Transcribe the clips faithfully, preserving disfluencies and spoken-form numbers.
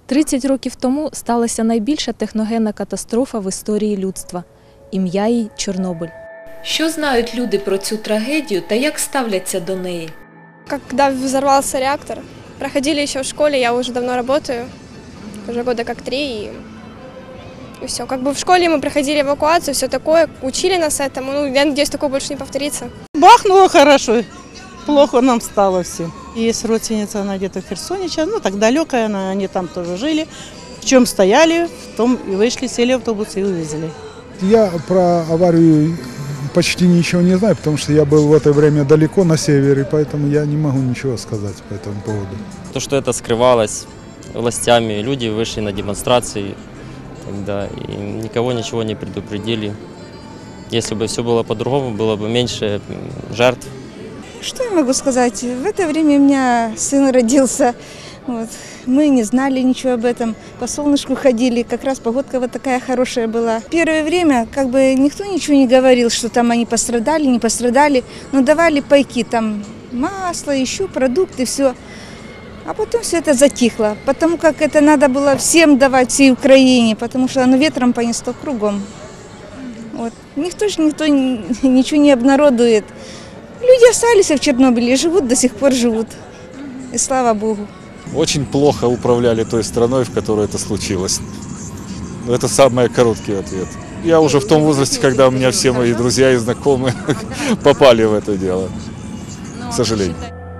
тридцять років тому сталася найбільша техногенна катастрофа в історії людства. Ім'я їй – Чорнобиль. Що знають люди про цю трагедію та як ставляться до неї? Когда взорвался реактор, проходили еще в школе, я уже давно работаю, уже года как три, и, и все. Как бы в школе мы проходили эвакуацию, все такое, учили нас этому, ну, я надеюсь, такое больше не повторится. Бахнуло хорошо, плохо нам стало всем. Есть родственница, она где-то в Херсоне, ну так далекая, она, они там тоже жили. В чем стояли, в том и вышли, сели в автобус и увезли. Я про аварию почти ничего не знаю, потому что я был в это время далеко на севере, поэтому я не могу ничего сказать по этому поводу. То, что это скрывалось властями, люди вышли на демонстрации тогда и никого ничего не предупредили. Если бы все было по-другому, было бы меньше жертв. Что я могу сказать? В это время у меня сын родился. Вот. Мы не знали ничего об этом, по солнышку ходили, как раз погодка вот такая хорошая была. Первое время как бы никто ничего не говорил, что там они пострадали, не пострадали, но давали пайки, там масло, еще продукты, все. А потом все это затихло, потому как это надо было всем давать, всей Украине, потому что оно ветром понесло кругом. Вот. Никто же никто ничего не обнародует. Люди остались в Чернобыле и живут, до сих пор живут. И слава Богу. Очень плохо управляли той страной, в которой это случилось. Это самый короткий ответ. Я уже в том возрасте, когда у меня все мои друзья и знакомые попали в это дело, к сожалению.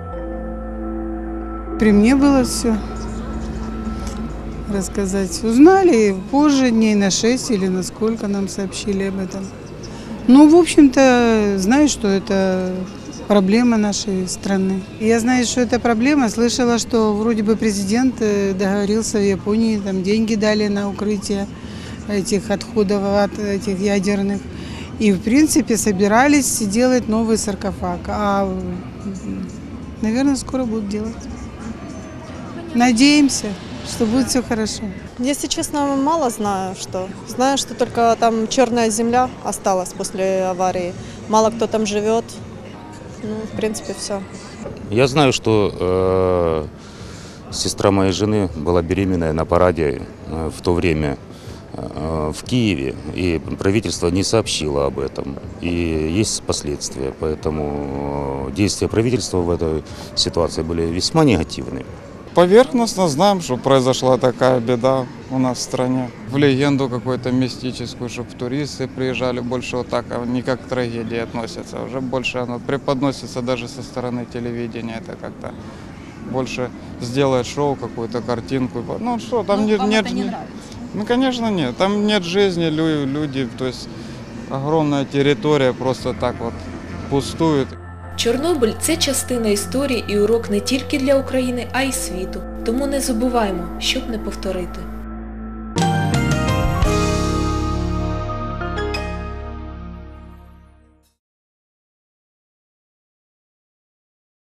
При мне было все рассказать. Узнали позже, дней на шесть или на сколько нам сообщили об этом. Ну, в общем-то, знаю, что это проблема нашей страны. Я знаю, что это проблема. Слышала, что вроде бы президент договорился в Японии, там деньги дали на укрытие этих отходов от этих ядерных. И, в принципе, собирались делать новый саркофаг. А, наверное, скоро будут делать. Надеемся, что будет все хорошо. Если честно, мало знаю, что. Знаю, что только там черная земля осталась после аварии. Мало кто там живет. Ну, в принципе, все. Я знаю, что э, сестра моей жены была беременная на параде э, в то время э, в Киеве, и правительство не сообщило об этом. И есть последствия, поэтому действия правительства в этой ситуации были весьма негативны. Поверхностно знаем, что произошла такая беда у нас в стране. В легенду какую-то мистическую, чтобы туристы приезжали, больше вот так, а не как к трагедии относятся. Уже больше оно преподносится даже со стороны телевидения. Это как-то больше сделает шоу, какую-то картинку. Ну что, там нет... Вам нет это не нравится? Ну конечно нет. Там нет жизни, люди, то есть огромная территория просто так вот пустует. Чорнобиль – це частина історії і урок не тільки для України, а й світу. Тому не забуваємо, щоб не повторити.